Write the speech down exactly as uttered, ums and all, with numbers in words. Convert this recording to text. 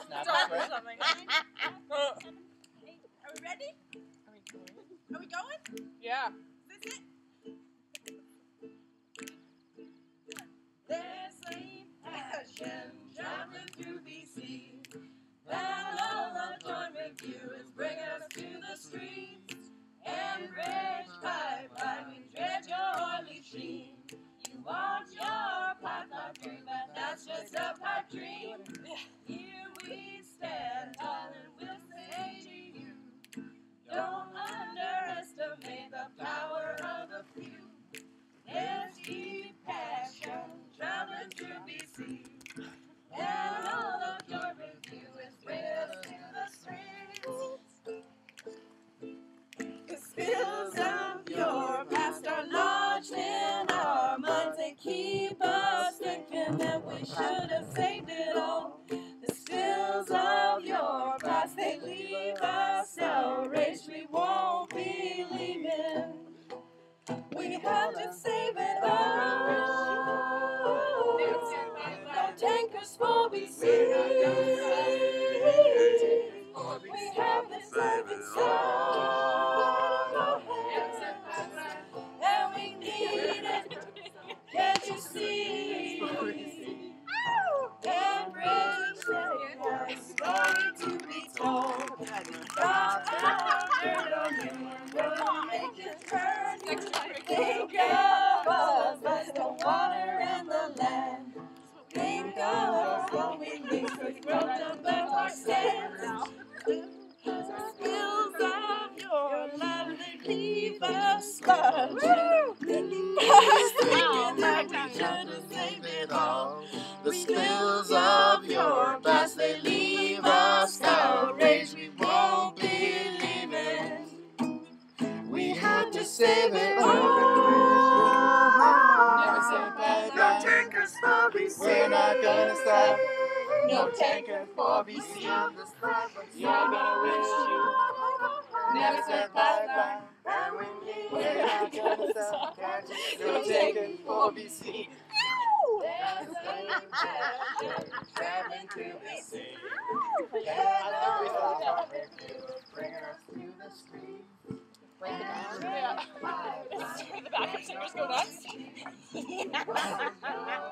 snap it, right? Something. Are we ready? Are we going? Are we going? Yeah. Is this it? There's a passion traveling through B C. That all of joint reviewers bring us to the streets. Enbridge pipeline, we dread your oily sheen. You want your pipeline through, but that's just a pipe dream. Here we stand tall and we'll say to you, don't underestimate the power of a few. There's deep passion traveling through B C. And all of your reviewers bring us to the streets. The spills of your past are lodged in our minds. They keep us thinking that we should have saved it all. The spills of your past, they leave us outraged. We won't believe in. We have to save it all. No tankers for B C. We have to save it all. And we need it. Can't you see? Enbridge has a story to be told. Drop down dirt on you and we'll make it turn. Think of us as the water and the land. Think of us when we mix with broken back our sands. The spills of your love, they leave us scarred. Thinking that we should have saved it all. The spills of your past, they leave us outraged. We won't believe it. We have to save it all. No tankers for B C. We're not gonna stop. No tanker for B C. You're gonna wish you never said bye-bye. And when you we're not gonna stop. No taking for B C. There's a passion traveling to B C. I love we stop. Bring us to the street. Yeah. The backup singers go nuts.